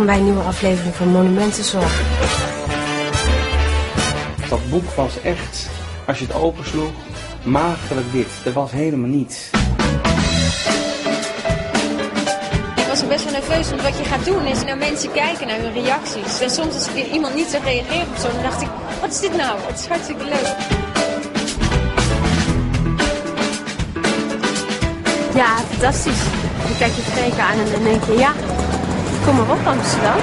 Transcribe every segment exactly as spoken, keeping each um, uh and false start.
Welkom bij een nieuwe aflevering van Monumentenzorg. Dat boek was echt, als je het opensloeg, maagdelijk wit. Er was helemaal niets. Ik was best wel nerveus, want wat je gaat doen is naar mensen kijken, naar hun reacties. En soms als iemand niet zo reageert op zo, dan dacht ik, wat is dit nou? Het is hartstikke leuk. Ja, fantastisch. Je kijkt je Freek aan en dan denk je, ja, kom maar op Amsterdam.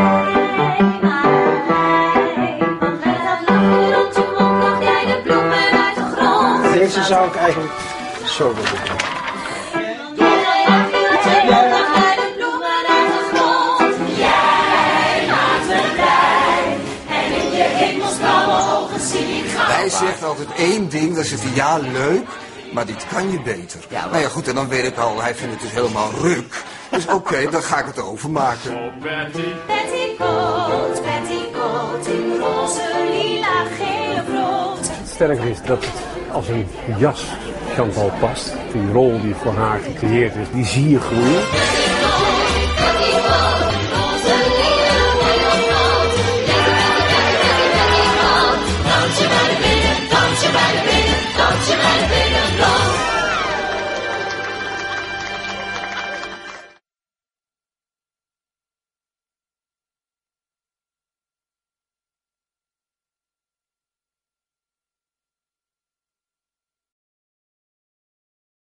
Deze zou ik eigenlijk zo willen doen. Hij zegt altijd één ding, dan zegt hij ja leuk, maar dit kan je beter. Ja, nou ja goed, en dan weet ik al, hij vindt het dus helemaal ruk. Dus oké, okay, dan ga ik het overmaken. Petticoat, petticoat, in roze, lila, geel of rood. Sterker is dat het als een jas Chantal past. Die rol die voor haar gecreëerd is, die zie je groeien.